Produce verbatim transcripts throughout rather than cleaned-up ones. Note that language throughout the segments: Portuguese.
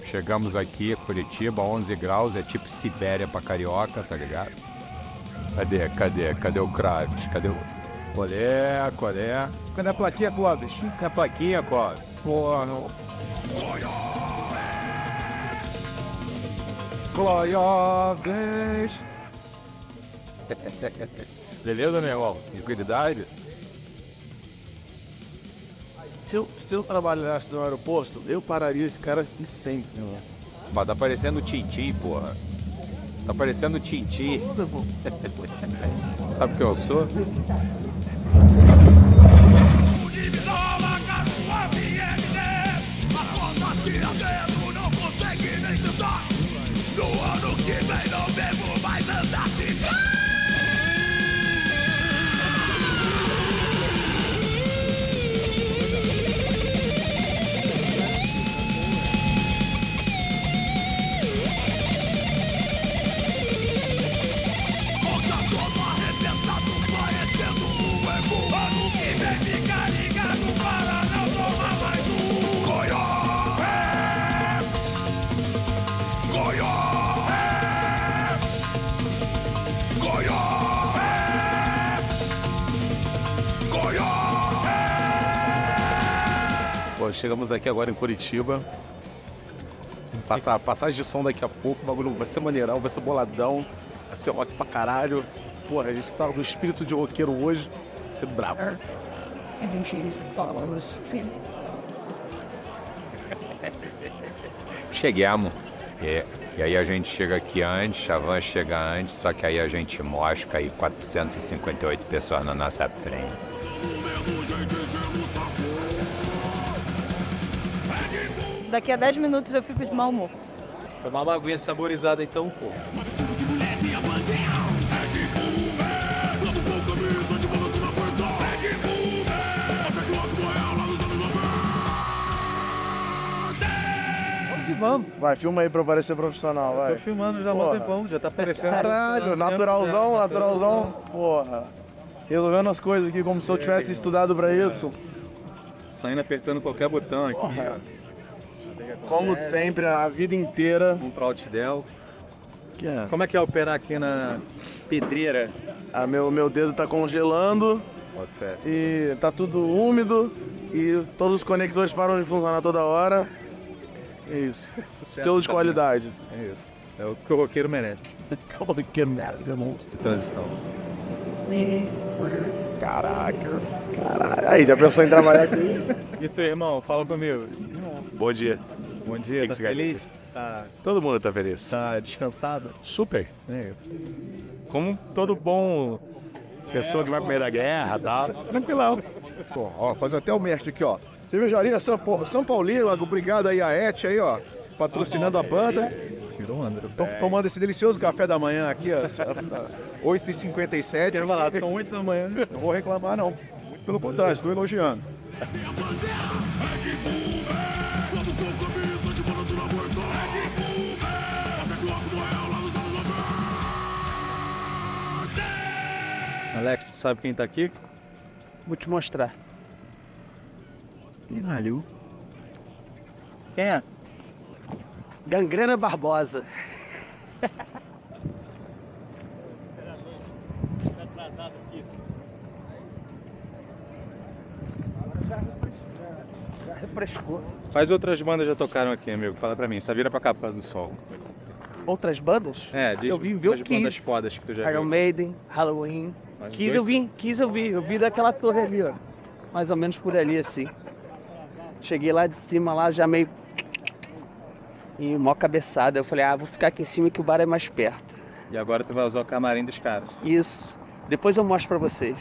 Chegamos aqui, Curitiba, onze graus, é tipo Sibéria pra carioca, tá ligado? Cadê, cadê, cadê o Kraves? Cadê o... Qual é, qual é? Cadê a plaquinha, Clóvis? Cadê a plaquinha, Clóvis? Pô, não... Clóvis! Beleza, meu irmão? Tranquilidade? Se eu, se eu trabalhasse no aeroporto, eu pararia esse cara aqui sempre, meu. Mas tá parecendo o Tintin, porra. Tá parecendo o Tintin. Sabe o que eu sou? Chegamos aqui agora em Curitiba. Passar, passagem de som daqui a pouco, o bagulho vai ser maneirão, vai ser boladão, vai ser rock pra caralho. Porra, a gente tá no espírito de roqueiro hoje, vai ser brabo. Chegamos. É, e aí a gente chega aqui antes, a van chega antes, só que aí a gente mosca aí quatrocentas e cinquenta e oito pessoas na nossa frente. Daqui a dez minutos eu fico de mau humor. Tomar uma aguinha saborizada então, pô. Vamos. Vai, filma aí pra parecer profissional, vai. Tô filmando já há um tempão, já tá aparecendo. Caralho, naturalzão, naturalzão. Porra. Resolvendo as coisas aqui como se eu tivesse estudado pra isso. Saindo apertando qualquer botão aqui, ó. Como sempre, a vida inteira. Um Troutdel. Que é? Como é que é operar aqui na pedreira? Ah, meu, meu dedo tá congelando. Bota fé. E tá tudo úmido. E todos os conexores param de funcionar toda hora. É isso. Estilo de qualidade. É isso. É o que o roqueiro merece. O roqueiro merece, monstro. Transição. Caraca. Caralho. Aí, já pensou em trabalhar aqui? E tu, irmão? Fala comigo. Bom dia. Bom dia, tá feliz? Tá, Todo mundo tá feliz. tá descansado? Super. É. Como todo bom pessoa que vai pro meio da guerra, tá? Tranquilão. Pô, ó, fazer até o merch aqui, ó. Cervejaria São, São Paulino, obrigado aí a Et aí, ó, patrocinando a banda. Tirou onda. Tô tomando esse delicioso café da manhã aqui, ó, oito e cinquenta e sete. Quero falar, são oito da manhã. Não vou reclamar, não. Pelo contrário, estou elogiando. Alex, sabe quem tá aqui? Vou te mostrar. Caralho. Quem é? Gangrena Barbosa. Já refrescou. Quais outras bandas já tocaram aqui, amigo? Fala pra mim, só vira pra capa do sol. Outras bandas? É, diz Eu vim ver o as bandas Kiss, fodas que tu já Iron viu. Maiden, Halloween. Mas Kiss dois- eu vim, Kiss eu vi. Eu vi daquela torre ali, ó. Mais ou menos por ali, assim. Cheguei lá de cima, lá já meio... E mó cabeçada. Eu falei, ah, vou ficar aqui em cima que o bar é mais perto. E agora tu vai usar o camarim dos caras. Isso. Depois eu mostro pra vocês.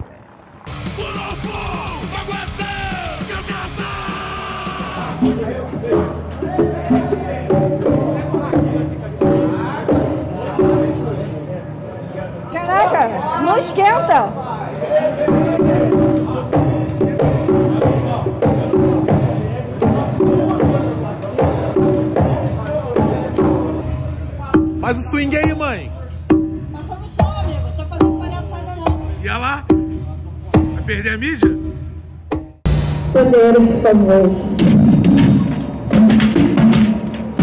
Caraca, não esquenta! Faz o swing aí, mãe. Passando som, amigo, não tô fazendo palhaçada não. E olha lá. Vai perder a mídia? Bandeira, por favor.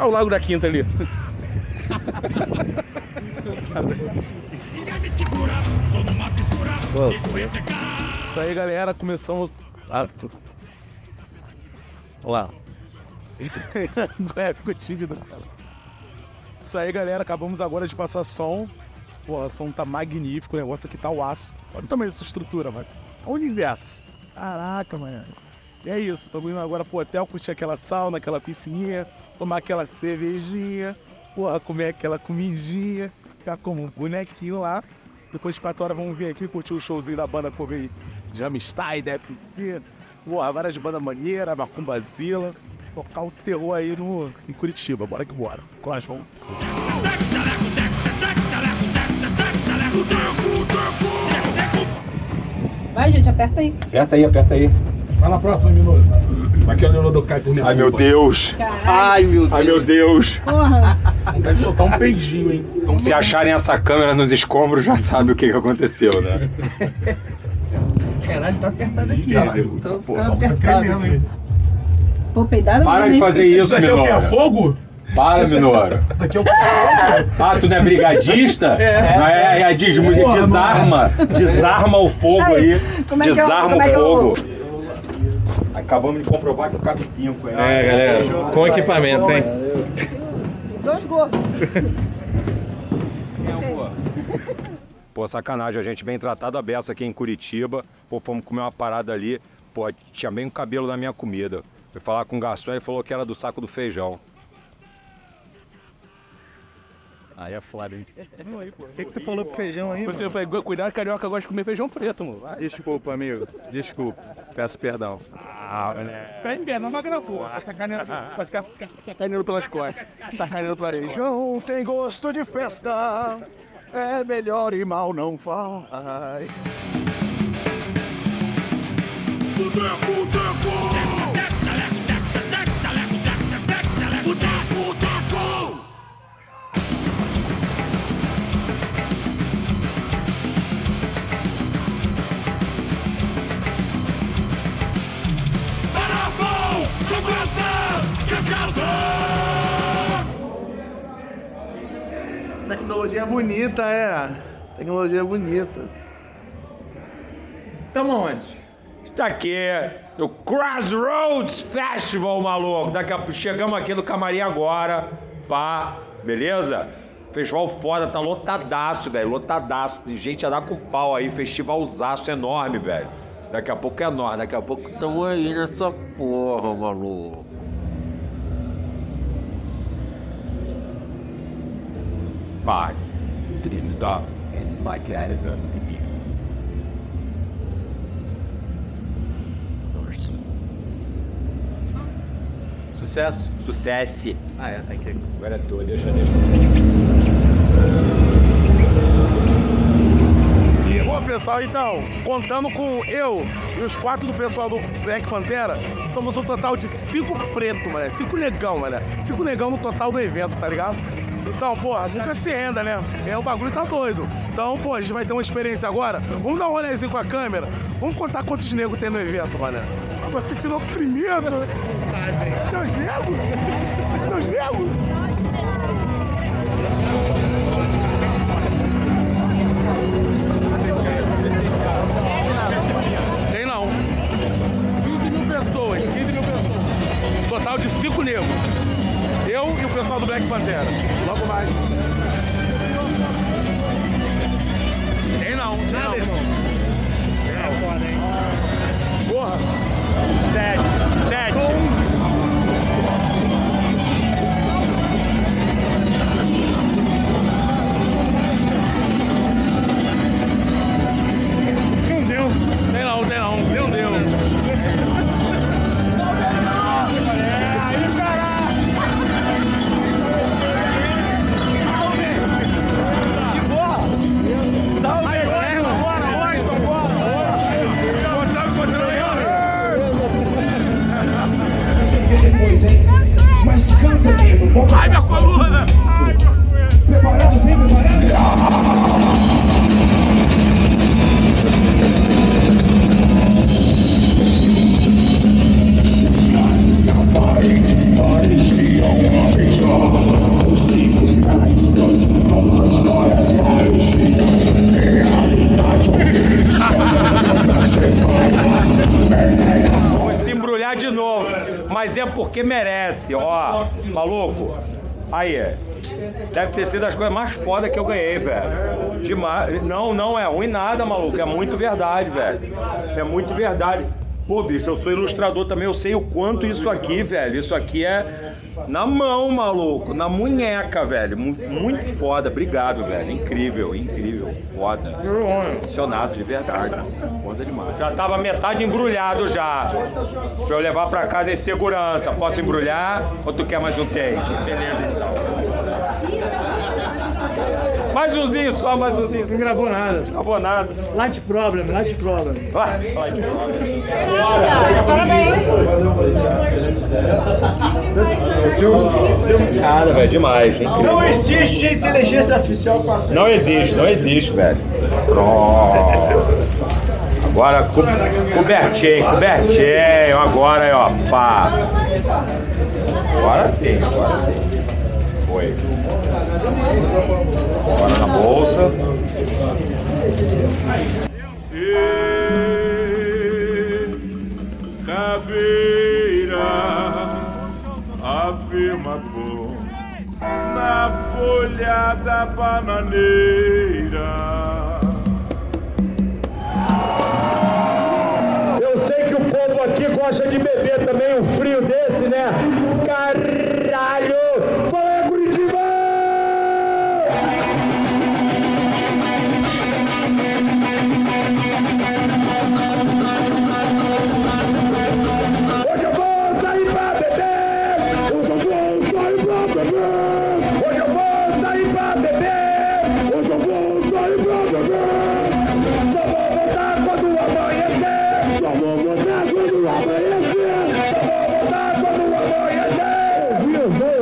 Olha o Lago da Quinta ali. Nossa. Isso aí, galera, começamos... Ah, tu... Olha lá. É, ficou tímido, cara. Isso aí, galera, acabamos agora de passar som. Pô, o som tá magnífico, o negócio aqui tá o aço. Olha o tamanho dessa estrutura, mano. Olha o universo. Caraca, mano. E é isso, estamos indo agora pro hotel, curtir aquela sauna, aquela piscininha, tomar aquela cervejinha, porra, comer aquela comidinha, ficar como um bonequinho lá. Depois de quatro horas vamos vir aqui curtir o showzinho da banda Cover Jamstay, Dep, porra, várias bandas maneiras, Macumbazila, tocar o terror aí no, em Curitiba. Bora que bora. Colas, vamos. Vai, gente, aperta aí. Aperta aí, aperta aí. Vai na próxima, Minuto. Aqui é o Leonardo cai por minha Ai, meu culpa. Deus. Caralho. Ai, meu Deus. Ai, meu Deus. Porra. Deve soltar um peidinho, hein? Então, Se acharem essa câmera nos escombros, já sabe o que, que aconteceu, né? Caralho, tá apertado aqui. Caralho, Tô pô, ficando tá apertado. tremendo, hein? Pô, peidado Para de mesmo, fazer hein? isso, Isso aqui é o que? É Minoro. fogo? Para, Minoro. Isso daqui é o que? Ah, tu não é brigadista? É. Não é, é desmu- Porra, desarma. Desarma o fogo aí. Como é que eu- Desarma como é o que eu- fogo. Acabamos de comprovar que cabe cinco. É, galera, com equipamento, hein? Dois gordos. Pô, sacanagem, a gente bem tratado a beça aqui em Curitiba. Pô, fomos comer uma parada ali. Pô, tinha bem o cabelo na minha comida. Fui falar com o garçom e ele falou que era do saco do feijão. Aí é foda, hein? O que, que tu falou pro feijão aí? Você foi, cuidado, carioca gosta de comer feijão preto, mano. Vai. Desculpa, amigo. Desculpa. Peço perdão. Ah, né? Pé em pé, não vai gravou. Vai ficar sacaneando pelas costas. Sacaneando pelas costas. Feijão tem gosto de festa. É melhor e mal não faz. Tecnologia bonita, é. Tecnologia bonita. Tamo onde? Está aqui no Crossroads Festival, maluco. Daqui a pouco chegamos aqui no camarim agora, pá, beleza? Festival foda, tá lotadaço, velho, lotadaço. Tem gente a dar com pau aí, festivalzaço enorme, velho. Daqui a pouco é nós, daqui a pouco tamo aí nessa porra, maluco. Vai. Stop. And my cat is gonna be Sucesso? Sucesso. Ah, é, tem que... Agora é tua, deixa, deixa. Bom, pessoal, então, contando com eu e os quatro do pessoal do Black Pantera, somos um total de cinco pretos, mano. Cinco negão, mano. Cinco negão no total do evento, tá ligado? Então, pô, nunca se anda, né? É, o bagulho tá doido. Então, pô, a gente vai ter uma experiência agora. Vamos dar um rolezinho com a câmera. Vamos contar quantos negros tem no evento, mano. Você tirou primeiro. Meus negros? Meus negros? Tem não. quinze mil pessoas, quinze mil pessoas. Total de cinco negros. Eu e o pessoal do Black Pantera. Logo mais. Tem não, tem não. É foda, hein? Porra. Sete. Sete. Tem não, tem não, meu Deus. É, aí, caralho. Que porra. Salve, bora, bora, bora. porque merece, ó. Maluco. Aí, deve ter sido as coisas mais fodas que eu ganhei, velho. Demais. Não, não é ruim nada, maluco. É muito verdade, velho. É muito verdade. Pô, bicho, eu sou ilustrador também, eu sei o quanto isso aqui, velho. Isso aqui é na mão, maluco. Na munheca, velho. Muito, muito foda. Obrigado, velho. Incrível, incrível. Foda. Funcionaço de verdade. Foda demais. Já tava metade embrulhado já. Deixa eu levar pra casa em segurança. Posso embrulhar? Ou tu quer mais um take? Beleza, então. Mais umzinho só, mais umzinho. Não gravou nada. Não gravou nada. Light problem, light problem. Vai, light problem. Parabéns. Cara, velho, demais. Incrível. Não existe inteligência artificial passando. Não existe, não existe, velho. Pronto. Agora, co cobertinho, cobertinho. Agora aí, ó. Pá. Agora sim, agora sim. Foi. Agora na bolsa. Caveira, afirma cor na folha da bananeira. Eu sei que o povo aqui gosta de beber também, um frio desse, né? Caralho! Fala, Curitiba! Hoje eu vou sair pra beber! Hoje eu vou sair pra beber! Hoje eu vou sair pra beber! Hoje eu vou sair pra beber! Só vou voltar quando amanhecer! Só vou voltar quando amanhecer! Só vou voltar quando amanhecer! Eu vou!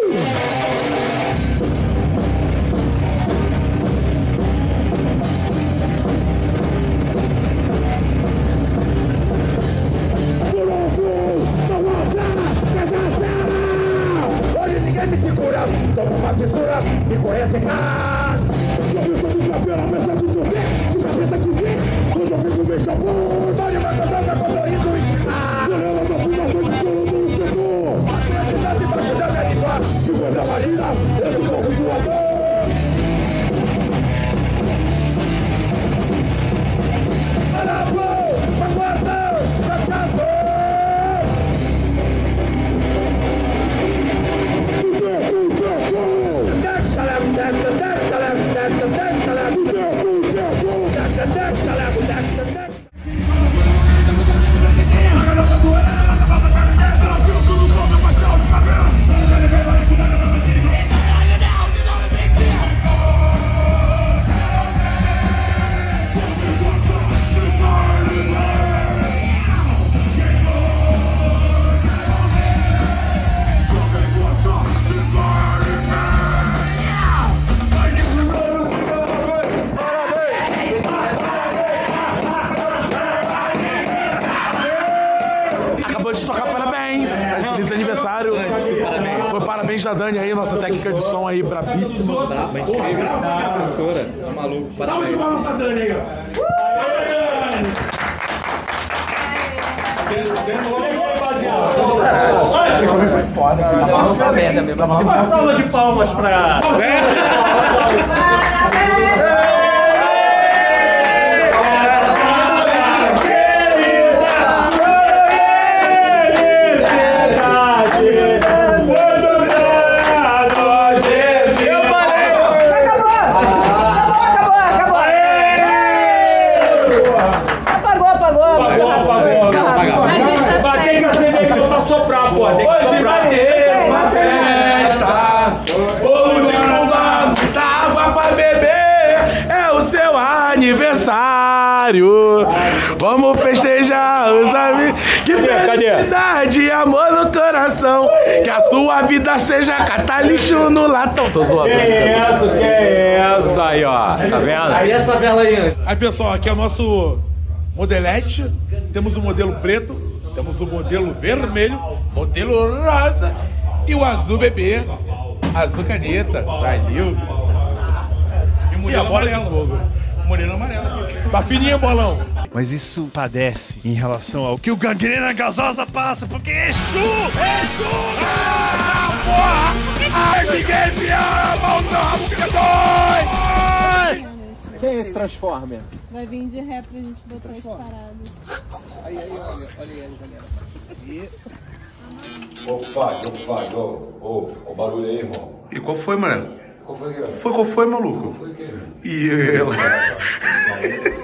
Hoje ninguém me segura, tomo uma fissura, me conhece, cara. Eu sou do café, a mesa do sorvete, se cabeça quiser, hoje eu fico bem chapô. Pode mais cantar, quando eu riso ensinar. Janela da fundação de escola do setor. A cidade debaixo da minha língua, que coisa marina, eu sou pouco voador. Parabéns, magoação, cachaço. De tocar parabéns, feliz aniversário. Foi parabéns da Dani aí, nossa técnica de som aí, brabíssima. Braba, incrível. Professora, tá maluco. Salve de palmas pra Dani aí, ó. Uma salva de palmas pra... Hoje vai ter uma festa, bolo de fubá, muita água pra beber, é o seu aniversário. Vamos festejar os amigos, que felicidade e amor no coração, que a sua vida seja catar lixo no latão. Tô zoando. Que isso, que isso? Aí, ó, tá vendo? Aí essa vela aí, Aí, pessoal, aqui é o nosso modelete. Temos o modelo preto, temos o modelo vermelho, modelo rosa e o azul bebê, azul caneta, tá ali. E a bola de fogo. Morena amarela. Tá fininha, bolão. Mas isso padece em relação ao que o Gangrena Gasosa passa, porque Exu! Exu! Ah, porra! Ai, ninguém me ama, não, que dói! Quem é esse Transformer? Vai vir de ré pra gente botar as paradas. Aí, aí, olha, olha aí, galera. E... Opa, opa, ô, ô, o barulho aí, irmão. E qual foi, mano? Qual foi, cara? Foi, qual foi, maluco? Qual foi, que? E ela...